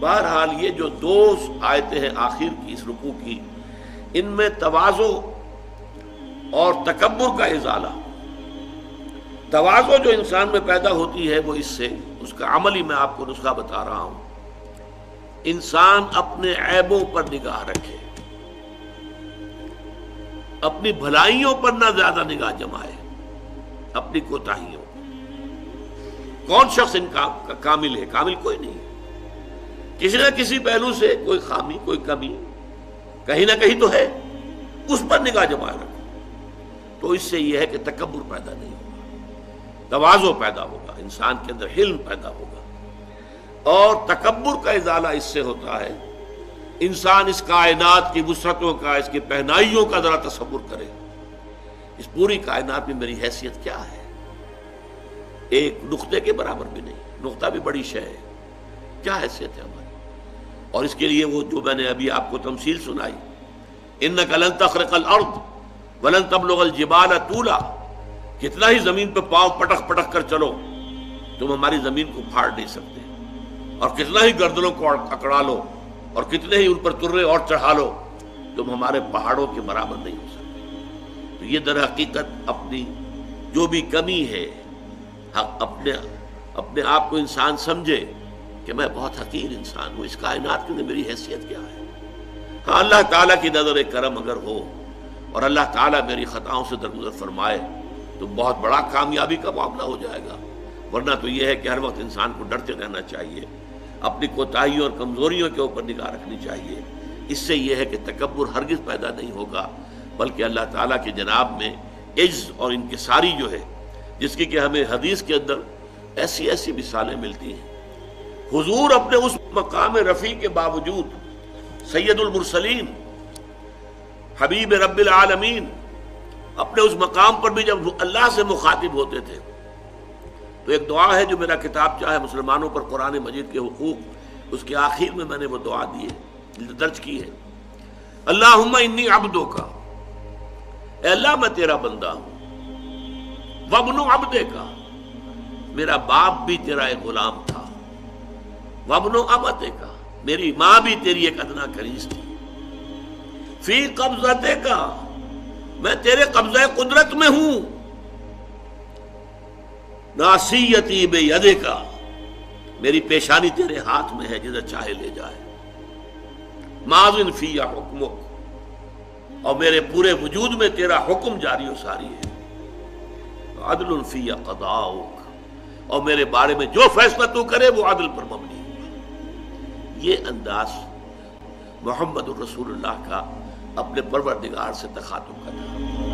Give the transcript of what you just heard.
بہرحال یہ جو دو آیتیں ہیں آخر کی اس رکوع کی، ان میں تواضع اور تکبر کا ازالہ، تواضع جو انسان میں پیدا ہوتی ہے وہ اس سے، اس کا عملی میں آپ کو نسخہ بتا رہا ہوں، انسان اپنے عیبوں پر نگاہ رکھے، اپنی بھلائیوں پر نہ زیادہ نگاہ جمائے، اپنی کوتاہیوں۔ کون شخص ان کا کامل ہے؟ کامل کوئی نہیں، کسی نہ کسی پہلو سے کوئی خامی، کوئی کمی کہیں نہ کہیں تو ہے، اس پر نگاہ جمائے رکھو، تو اس سے یہ ہے کہ تکبر پیدا نہیں ہوگا، تواضع پیدا ہوگا، انسان کے اندر حلم پیدا ہوگا، اور تکبر کا ازالہ اس سے ہوتا ہے انسان اس کائنات کی وسعتوں کا، اس کی پہنائیوں کا ذرا تصور کرے، اس پوری کائنات میں میری حیثیت کیا ہے؟ ایک نقطے کے برابر بھی نہیں، نقطہ بھی بڑی شے ہے، کیا حیثیت ہے ہماری؟ اور اس کے لیے وہ جو میں نے ابھی آپ کو تمثیل سنائی، اِنَّكَ لَن تَخْرِقَ الْأَرْضَ وَلَن تَبْلُغَ الْجِبَالَ طُولًا، کتنا ہی زمین پہ پاؤں پٹک پٹک کر چلو تم ہماری زمین کو پھاڑ نہیں سکتے، اور کتنا ہی گردنوں کو اکڑا لو اور کتنے ہی ان پر ترے اور چڑھا لو تم ہمارے پہاڑوں کے برابر نہیں ہو سکتے۔ تو یہ در حقیقت اپنی جو بھی کمی ہے، اپنے آپ کو انسان سمجھے کہ میں بہت حقیر انسان ہوں، اس کائنات کے لیے میری حیثیت کیا ہے۔ ہاں، اللہ تعالیٰ کی نظر کرم اگر ہو اور اللہ تعالیٰ میری خطاؤں سے درگزر فرمائے تو بہت بڑا کامیابی کا معاملہ ہو جائے گا، ورنہ تو یہ ہے کہ ہر وقت انسان کو ڈرتے رہنا چاہیے، اپنی کوتاہیوں اور کمزوریوں کے اوپر نگاہ رکھنی چاہیے۔ اس سے یہ ہے کہ تکبر ہرگز پیدا نہیں ہوگا، بلکہ اللہ تعالیٰ کے جناب میں عجز اور انکساری جو ہے، جس کی کہ ہمیں حدیث کے اندر ایسی ایسی مثالیں ملتی ہیں۔ حضور اپنے اس مقام رفیع کے باوجود، سید المرسلین، حبیب رب العالمین، اپنے اس مقام پر بھی جب اللہ سے مخاطب ہوتے تھے تو ایک دعا ہے جو میرا کتاب چاہے مسلمانوں پر قرآن مجید کے حقوق، اس کے آخر میں نے وہ دعا دی ہے، درج کی ہے، اللہم انی عبدک، اے اللہ میں تیرا بندہ ہوں، وابن عبدک، میرا باپ بھی تیرا ایک غلام تھا، وابن امتک، میری ماں بھی تیری ایک ادنا کنیز تھی، فی قبضتک، میں تیرے قبضہ قدرت میں ہوں، ناصیتی بیدک، میری پیشانی تیرے ہاتھ میں ہے، جدھر چاہے لے جائے، ماضٍ فی حکمک، اور میرے پورے وجود میں تیرا حکم جاری و ساری ہے، عدل فی قضاؤک، اور میرے بارے میں جو فیصلہ تو کرے وہ عدل پر مبنی ہوگا۔ یہ انداز محمد الرسول اللہ کا اپنے پروردگار سے تخاطب کرنا۔